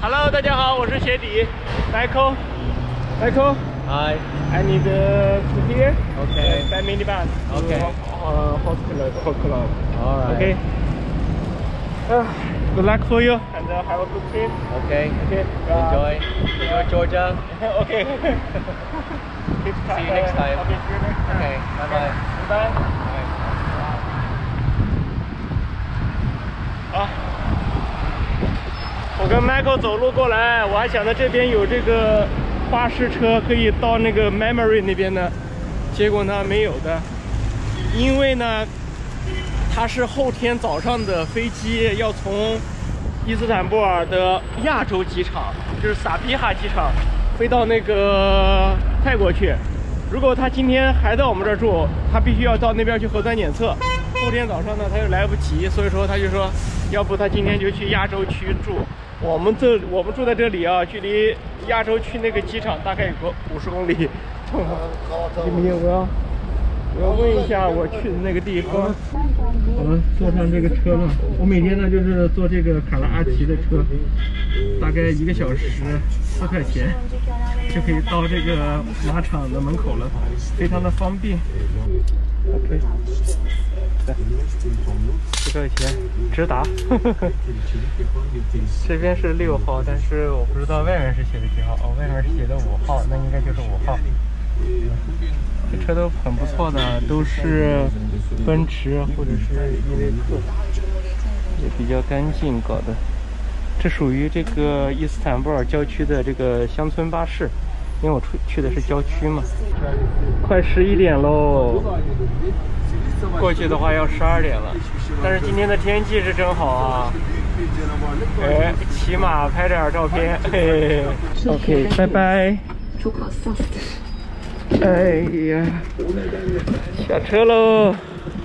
Hello， 大家好，我是鞋底 Michael。Michael。 Hi. I need to here. Okay. By minibus. Okay. Hospital. All right. Okay. Good luck for you and have a good trip. Okay. Okay. Enjoy Georgia. Okay. See you next time. Okay. See you next time. Okay. Bye bye. Bye. Bye. 好，我跟 Michael 走路过来，我还想着这边有这个巴士车可以到那个 Memory 那边呢，结果呢没有的，因为呢它是后天早上的飞机要从伊斯坦布尔的亚洲机场，就是萨比哈机场飞到那个泰国去。如果他今天还在我们这儿住，他必须要到那边去核酸检测。后天早上呢，他又来不及，所以说他就说，要不他今天就去亚洲区住。我们住在这里啊，距离亚洲区那个机场大概有个50公里。我要问一下我去的那个地方。好了，坐上这个车了。我每天呢就是坐这个卡拉阿奇的车，大概1个小时4块钱就可以到这个马场的门口了，非常的方便。OK， 4块钱直达。这边是6号，但是我不知道外面是写的几号。哦，外面是写的5号，那应该就是5号。这车都很不错的，都是奔驰或者是依维柯，也比较干净搞的。这属于这个伊斯坦布尔郊区的这个乡村巴士，因为我去的是郊区嘛。快11点喽，过去的话要12点了。但是今天的天气是真好啊，哎，骑马拍点照片，嘿嘿。OK， 拜拜。 出口4 哎呀，下车喽！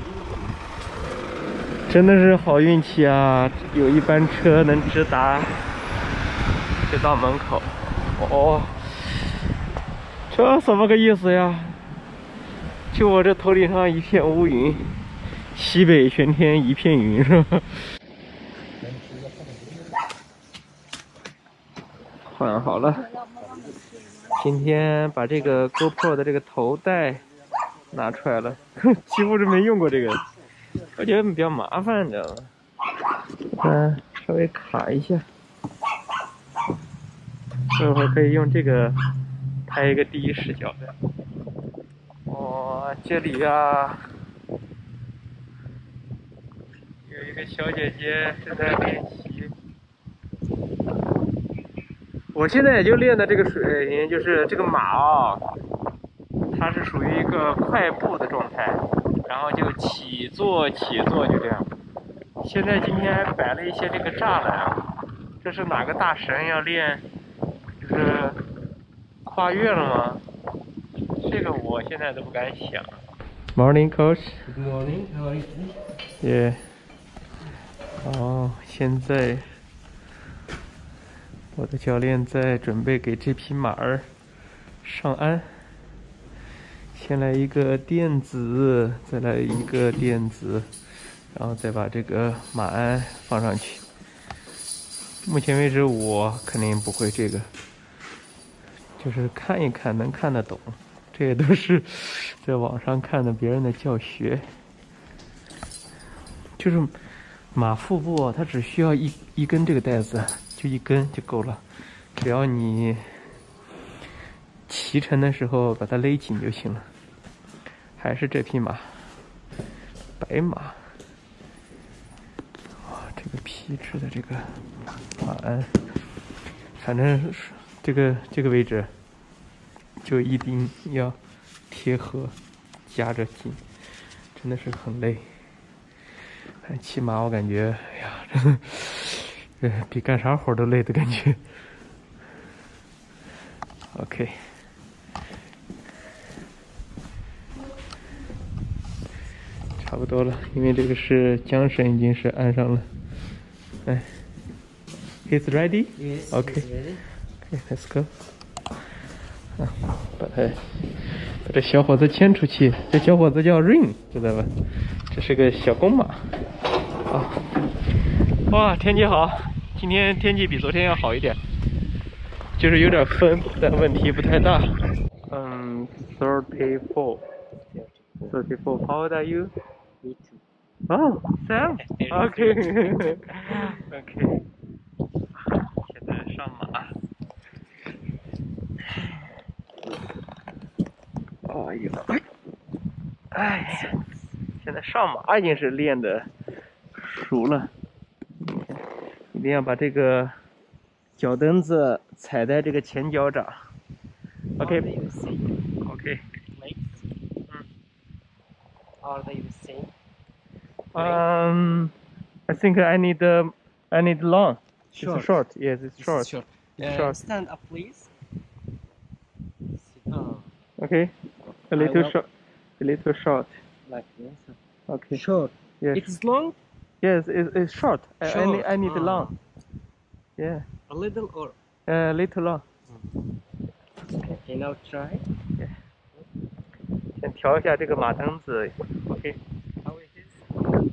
真的是好运气啊，有一班车能直达就到门口。哦，这怎么个意思呀？就我这头顶上一片乌云，西北全天一片云，是吧？换好了。今天把这个 GoPro 的这个头带拿出来了，几乎是没用过这个，我觉得比较麻烦，你知道吗？稍微卡一下，这会儿可以用这个拍一个第一视角的。哇，这里啊，有一个小姐姐正在练习。我现在也就练的这个水平，就是这个马啊，它是属于一个快步的状态，然后就起坐就这样。现在今天还摆了一些这个栅栏啊，这是哪个大神要练，就是跨越了吗？这个我现在都不敢想。Morning, coach. Good morning. How are you? Yeah. 哦，现在我的教练在准备给这匹马儿上鞍，先来一个垫子，再来一个垫子，然后再把这个马鞍放上去。目前为止我肯定不会这个，就是看一看能看得懂，这也都是在网上看的别人的教学。就是马腹部它只需要一根这个带子，就一根就够了，只要你骑乘的时候把它勒紧就行了。还是这匹马，白马，哇，这个皮质的这个马鞍，反正是这个位置就一定要贴合，夹着紧，真的是很累。骑马我感觉，哎呀，真的，比干啥活都累的感觉。OK， 差不多了，因为这个是缰绳已经是安上了。哎 ，He's ready? Yes. OK. Okay, let's go. 把这小伙子牵出去。这小伙子叫 Rain， 知道吧？这是个小公马。啊，哇，天气好， 今天天气比昨天要好一点，就是有点风，但问题不太大。34. 34. How old are you? Me too. Oh, Sam. Okay. Okay. 现在上马。哎呦，哎，现在上马已经是练的熟了。一定要把这个脚蹬子踩在这个前脚掌。OK. Are they the same OK. legs? Are they the same? I think I need long. Short. It's short. Yes, it's This is short. short. It's short. Stand up, please. Sit down. Okay. A I little will- short. A little short. Like this. Okay. Short. Yes. It's long? Yes, it's short. Short. I need Ah. long. Yeah. A little or? Little long. Okay, now try. 先调一下这个马蹬子。OK. How it is?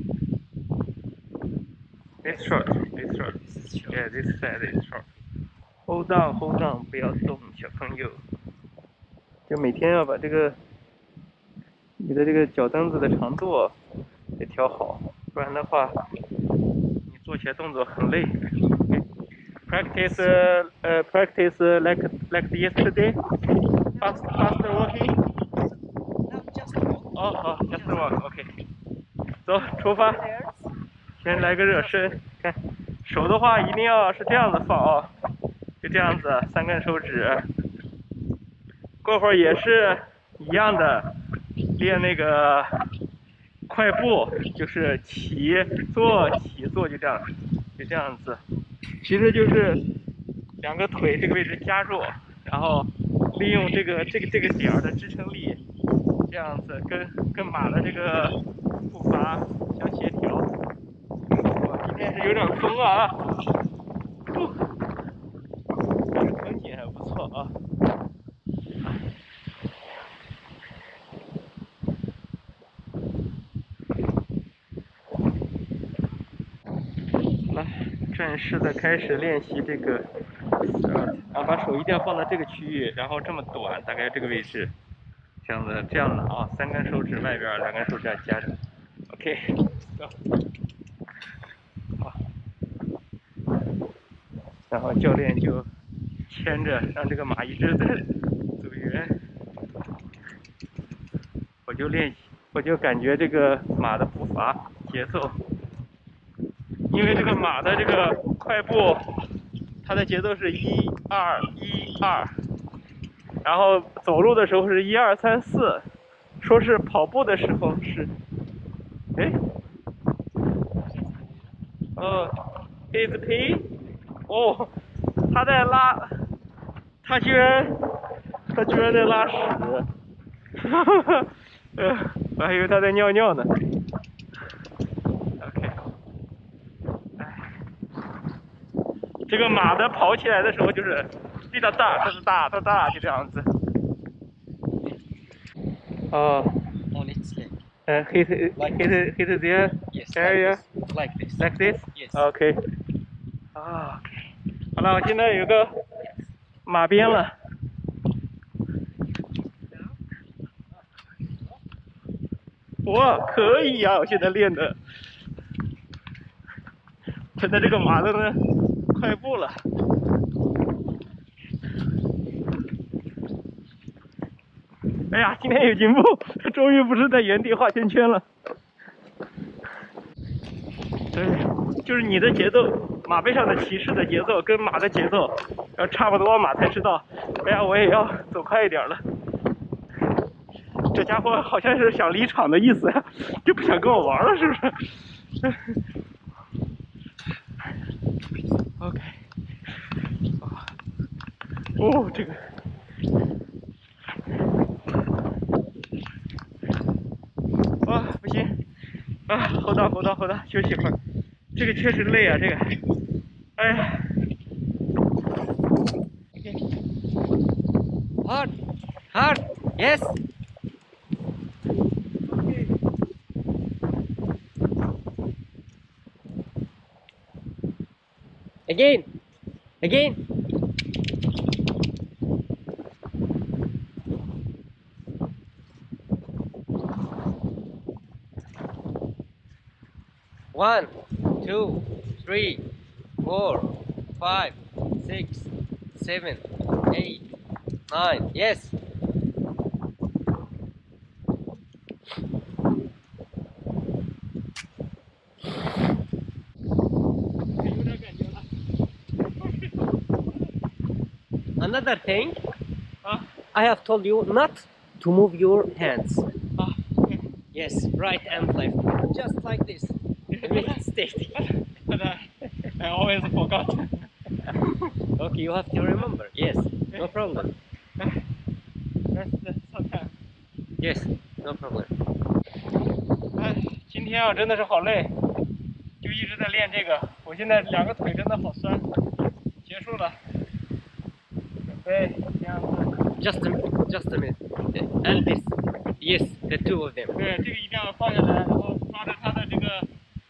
It's short. It's short. This is short. Yeah, this side is short. Hold on, hold on， 不要动，小朋友。就每天要把这个你的这个脚蹬子的长度得调好，不然的话，你做起来动作很累。Practice, practice like yesterday. Faster walking. Now just walk. 哦，好，just walk. OK. 走，出发。先来个热身，看手的话一定要是这样子放啊，就这样子，3根手指。过会儿也是一样的，练那个快步，就是起坐起坐，就这样，就这样子。其实就是2个腿这个位置夹住，然后利用这个点儿的支撑力，这样子跟马的这个步伐相协调。今天是有点风啊，这个风景还不错啊。来，正式的开始练习这个，然后把手一定要放在这个区域，然后这么短，大概这个位置，这样子啊，3根手指外边，2根手指要夹着。OK， 走。好。然后教练就牵着，让这个马一直在走圆。我就感觉这个马的步伐节奏，因为这个马的这个快步，它的节奏是1、2、1、2，然后走路的时候是1、2、3、4，说是跑步的时候是，哎，is P， 哦，他在拉，他居然在拉屎，哈哈哈，我还以为他在尿尿呢。OK， 这个马的跑起来的时候就是滴答答哒哒哒哒，就这样子。哦。 On its leg. Hit there Yes. area Like this. like this. Yes. OK. 啊 OK。好了，我现在有个马鞭了。哇，可以呀！我现在练的，现在这个马的呢，快步了。哎呀，今天有进步，终于不是在原地画圈圈了。对，就是你的节奏，马背上的骑士的节奏跟马的节奏要差不多，马才知道。哎呀，我也要走快一点了。这家伙好像是想离场的意思呀，就不想跟我玩了，是不是？OK。哦，这个。啊，不行，啊，后倒，休息会儿。这个确实累啊，这个，哎呀。 Hard. Yes. Again. Again. One, two, three, 4, 5, 6, 7, 8, 9. Yes. 有点感觉了。 Another thing, 啊 I have told you not to move your hands. 啊 Yes, right and left. Just like this. Steady. But I always forgot. Okay, you have to remember. Yes, no problem. That's sometimes. Yes, no problem. 哎，今天啊真的是好累，就一直在练这个。我现在两个腿真的好酸。结束了，准备这样子。 Just a minute. And this. Yes, the two of them. 对，这个一定要放下来，然后抓着它的这个。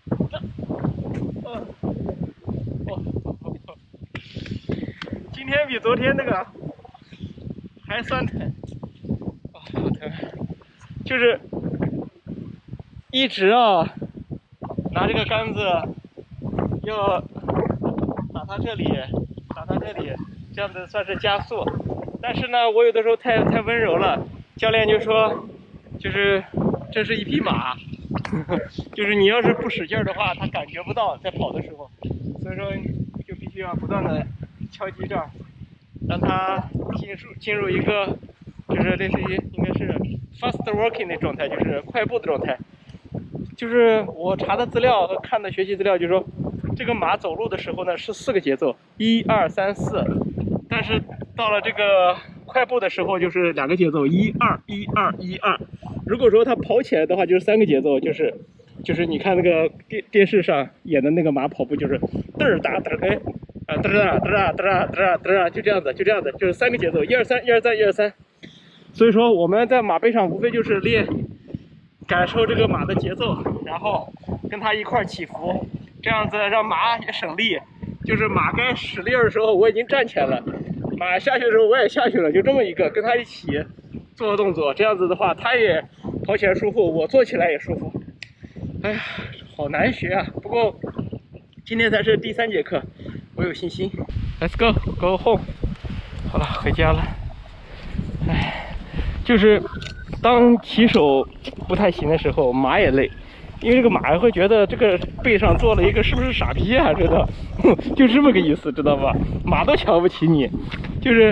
今天比昨天那个还酸疼，好疼！就是一直啊拿这个杆子要打它这里，打它这里，这样子算是加速。但是呢，我有的时候太温柔了，教练就说，就是这是一匹马，就是你要是不使劲儿的话，它感觉不到在跑的时候，所以说就必须要不断的敲击这儿，让它进入一个就是类似于应该是 fast walking 的状态，就是快步的状态。就是我查的资料和看的学习资料，就是说这个马走路的时候呢是4个节奏，1、2、3、4，但是到了这个快步的时候就是2个节奏，1、2、1、2、1、2。如果说它跑起来的话，就是3个节奏，就是你看那个电视上演的那个马跑步，就是嘚儿哒嘚儿哎啊嘚儿哒嘚儿哒嘚儿哒嘚儿哒嘚儿，就这样子，就是3个节奏，1、2、3、1、2、3、1、2、3。所以说我们在马背上无非就是练感受这个马的节奏，然后跟它一块起伏，这样子让马也省力。就是马该使力的时候我已经站起来了，马下去的时候我也下去了，就这么一个跟它一起做动作，这样子的话它也跑起来舒服，我做起来也舒服。哎呀，好难学啊！不过今天才是第3节课，我有信心。Let's go home。好了，回家了。哎，就是当骑手不太行的时候，马也累，因为这个马会觉得这个背上坐了一个是不是傻逼啊？知道，就这么个意思，知道吧？马都瞧不起你，就是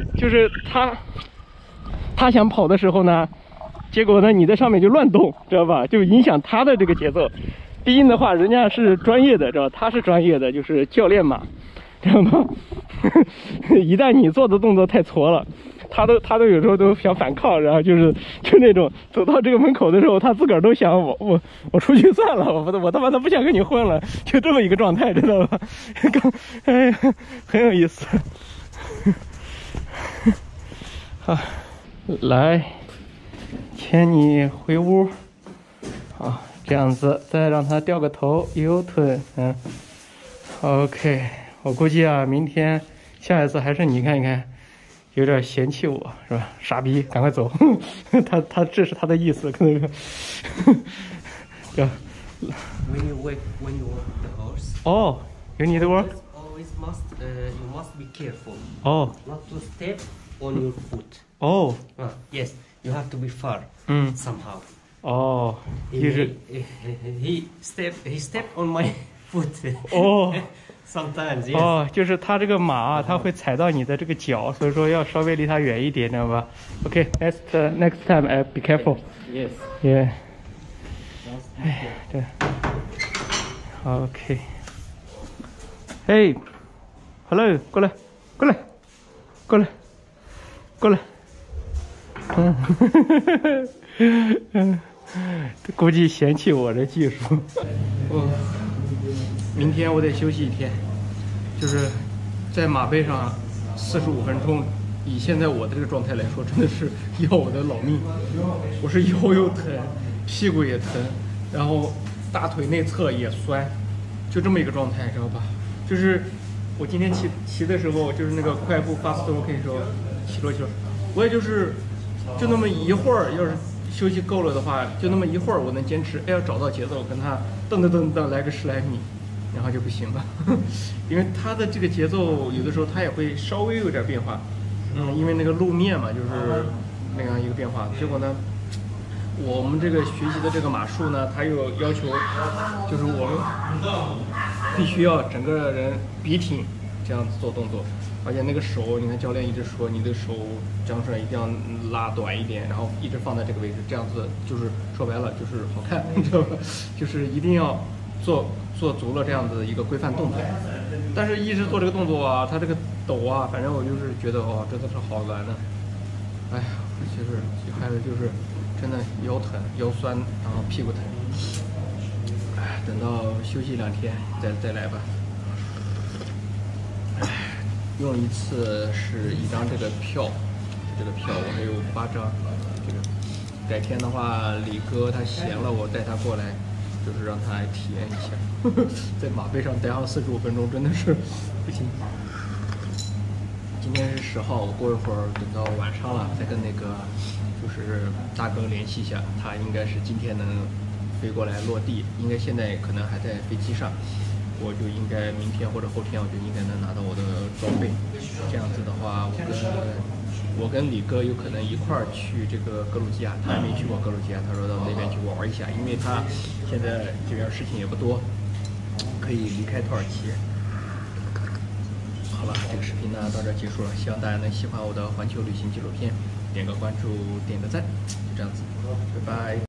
他想跑的时候呢，结果呢你在上面就乱动，知道吧？就影响他的这个节奏。毕竟的话，人家是专业的，知道吧？他是专业的，就是教练马，知道吗？一旦你做的动作太挫了。他都有时候都想反抗，然后就那种走到这个门口的时候，他自个儿都想我出去算了，我他妈的不想跟你混了，就这么一个状态，知道吧？哎，很有意思。好，来牵你回屋，好，这样子，再让他掉个头，U turn，OK， 我估计啊，明天下一次还是你看一看。有点嫌弃我是吧？傻逼，赶快走！他这是他的意思，可能是。 When you walk the horse. Oh, you need to work. Always you must be careful. Oh. Not to step on your foot. Oh. Yes, you have to be far. Somehow. Oh. He stepped on my foot. Oh. Sometimes, yes. 哦，就是它这个马啊，它会踩到你的这个脚，所以说要稍微离它远一点，知道吧 ？OK, next time, be careful. Yes. Yeah. 哎，对。OK. Hey, hello, 过来。估计嫌弃我这技术。明天我得休息1天，就是在马背上45分钟，以现在我的这个状态来说，真的是要我的老命。我是腰又疼，屁股也疼，然后大腿内侧也酸，就这么一个状态，知道吧？就是我今天骑的时候，就是那个快步 fast walking 时候，骑罗，我也就是就那么一会儿，要是休息够了的话，就那么一会儿我能坚持，要找到节奏，跟他噔来个10来米，然后就不行了，因为他的这个节奏有的时候他也会稍微有点变化，因为那个路面嘛，就是那样一个变化。结果呢，我们这个学习的这个马术呢，它又要求，就是我们必须要整个人笔挺这样子做动作，而且那个手，你看教练一直说你的手张出来一定要拉短一点，然后一直放在这个位置，这样子就是说白了就是好看，你知道吧？就是一定要做足了这样子一个规范动作。但是一直做这个动作啊，它这个抖啊，反正我就是觉得哦，真的是好难的。哎呀，就是还有就是真的腰疼、腰酸，然后屁股疼。哎，等到休息2天再来吧。哎，用一次是1张这个票，这个票我还有8张。这个改天的话，李哥他闲了，我带他过来，就是让他来体验一下，在马背上待上45分钟，真的是不行。今天是10号，我过一会儿等到晚上了，再跟那个就是大哥联系一下，他应该是今天能飞过来落地，应该现在可能还在飞机上，我就应该明天或者后天我就应该能拿到我的装备。这样子的话，我跟李哥有可能一块儿去这个格鲁吉亚，他还没去过格鲁吉亚，他说到那边去玩一下，因为他现在这边事情也不多，可以离开土耳其。好了，这个视频呢到这儿结束了，希望大家能喜欢我的环球旅行纪录片，点个关注，点个赞，就这样子，拜拜。